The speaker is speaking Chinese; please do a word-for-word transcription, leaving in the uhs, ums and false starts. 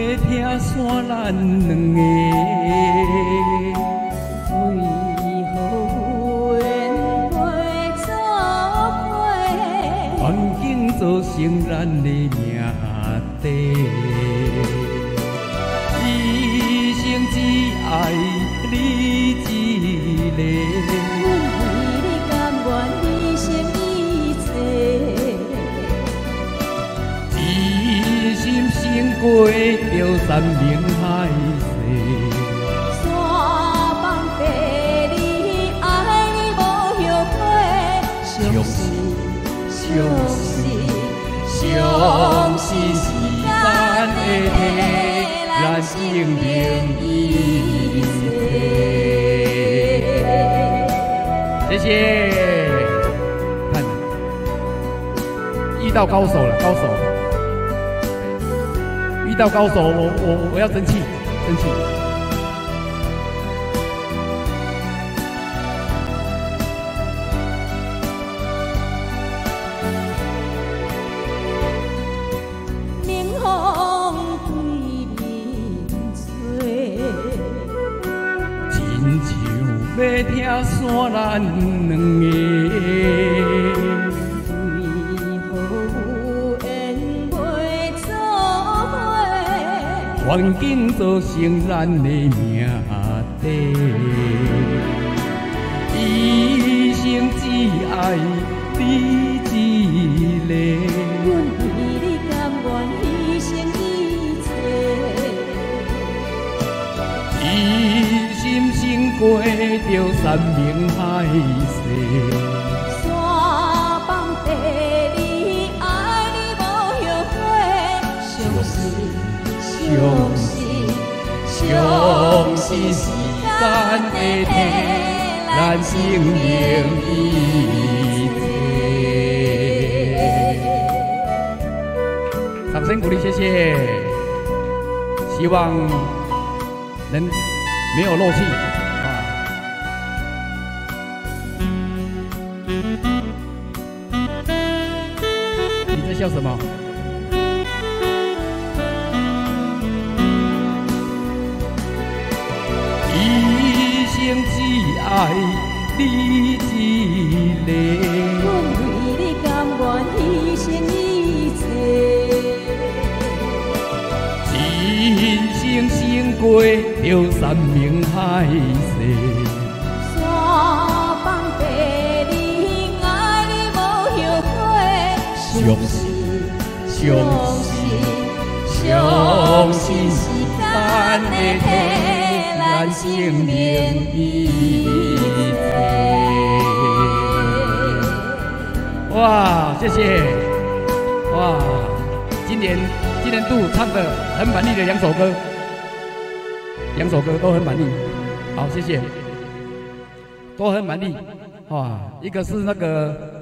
听山咱两个， 为何缘袂作伙？ 环境造成咱的命地，一生只爱你一个。 阮为你甘愿牺牲一切。 一心胜过着山明海誓， 山崩地离，爱你无后悔。相思，相思，相思时间会替咱证明一切。 谢谢。看，遇到高手了，高手。遇到高手，我我我要争气，争气。 冷风对面吹， 亲像要听山咱两个。环境造成咱的命地，一生只爱你一个。 阮为你甘愿牺牲一切， 一心胜过着山明海誓。 山崩地离，爱你无后悔。相思。相思，相思时间会替咱证明一切。 掌声鼓励，谢谢。希望能没有漏气啊！你在笑什么？一生只爱你一个。 阮为你甘愿牺牲一切， 一生胜过着山明海誓。 山崩地离，爱你无后悔。相思，相思，相思时间会替咱证明一切。 哇，谢谢！哇，今年今年度唱的很满意的两首歌，两首歌都很满意。好，谢谢，都很满意。哇，一个是那个